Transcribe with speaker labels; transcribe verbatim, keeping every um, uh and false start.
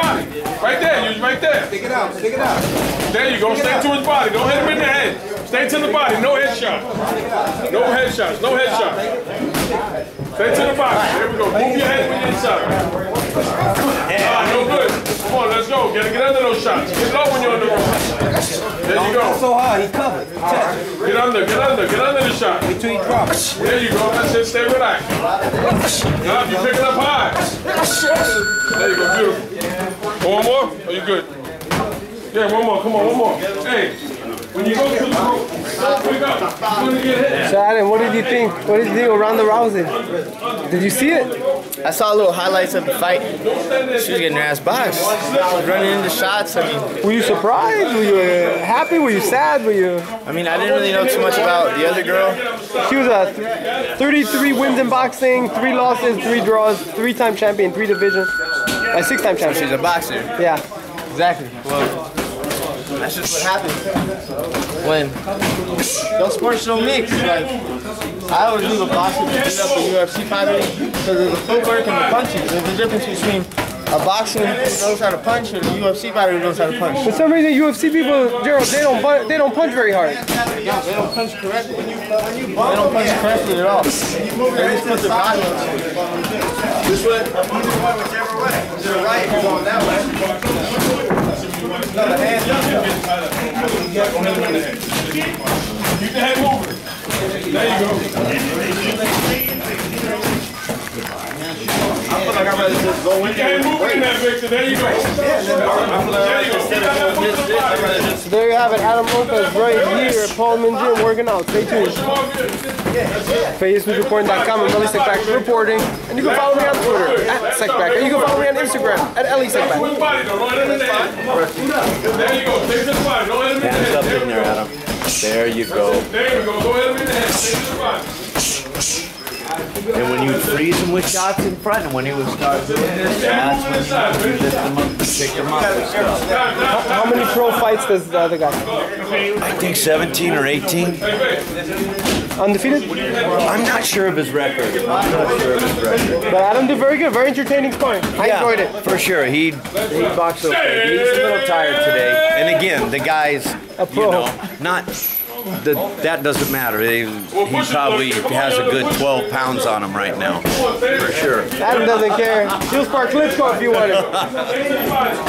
Speaker 1: body. Right there, you right there.
Speaker 2: Stick it out, stick it out.
Speaker 1: There you go, stay to his body. Don't hit him in the head. Stay to the body, no headshot. No headshots, no headshots. Stay to the body. There we go. Move your head when you're inside. Ah, no good. Come on, let's go. Get, get under those shots. Get low when you're on the rope. There you go.
Speaker 2: So hard, he covered.
Speaker 1: Get under, get under, get under the shot.
Speaker 2: Between drops.
Speaker 1: There you go. That's it. Stay relaxed. Now you pick it up high. There you go. Beautiful. One more? Are you good? Yeah, one more. Come on, one more. Hey, when you go to the rope, don't pick up. You're going to get hit.
Speaker 3: So Adam, what did you think? What did you think of Ronda Rousey? Did you see it?
Speaker 4: I saw little highlights of the fight. She was getting her ass boxed. She was running into shots. I mean,
Speaker 3: Were you surprised? Were you uh, happy? Were you sad? Were you?
Speaker 4: I mean, I didn't really know too much about the other girl.
Speaker 3: She was a thirty-three wins in boxing, three losses, three draws, three-time champion, three divisions, a six-time
Speaker 4: So
Speaker 3: champion.
Speaker 4: she's a boxer.
Speaker 3: Yeah, exactly.
Speaker 4: Well, that's just what happens when those sports don't mix. Like, I always knew a boxer to beat up a U F C fighter because of the footwork and the punches. There's a difference between a boxer who knows how to punch and a U F C fighter who knows how to punch.
Speaker 3: For some reason, U F C people, Gerald, they don't bu- they don't punch very hard.
Speaker 4: No, they don't punch correctly. They don't punch correctly at all. They just put their body on it. This way? Whichever way. To the right, you're going that way. No, the hands up.
Speaker 1: Keep the head moving. There you go.
Speaker 4: I feel like I'd rather just go in
Speaker 1: Keep the head moving in that, Victor. There you go. There you go. Instead of this, this, I'd rather just...
Speaker 3: So there you have it, Adam Lopez right here at Paul Min Gym working out. Stay tuned. For E S News Reporting dot com and Ellie Secback reporting. And you can follow me on Twitter at Secback. And you can follow me on Instagram at Ellie Secback.
Speaker 1: There you go. Take this body. Don't hit him in the head.
Speaker 5: Hands up in there, Adam. There you go.
Speaker 1: There you go. Go hit him in the head. Take this body.
Speaker 5: And when you freeze him with shots in front, and when he would start doing this, that's when you lift him up and pick him up and stuff.
Speaker 3: How many pro fights does the other guy?
Speaker 5: I think seventeen or eighteen.
Speaker 3: Undefeated?
Speaker 5: I'm not sure of his record. I'm not sure of his record.
Speaker 3: But Adam did very good. Very entertaining sparring. I
Speaker 5: Yeah,
Speaker 3: enjoyed it.
Speaker 5: for sure. He he boxed okay. He's a little tired today. And again, the guy's,
Speaker 3: A pro.
Speaker 5: you know, not. The, that doesn't matter. He, he probably has a good twelve pounds on him right now, for sure.
Speaker 3: Adam doesn't care. He'll spar Klitschko if you want it.